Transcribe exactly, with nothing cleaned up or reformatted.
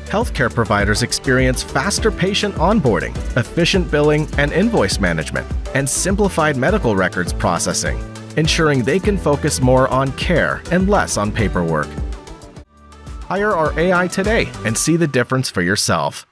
Healthcare providers experience faster patient onboarding, efficient billing and invoice management, and simplified medical records processing, ensuring they can focus more on care and less on paperwork. Hire our A I today and see the difference for yourself.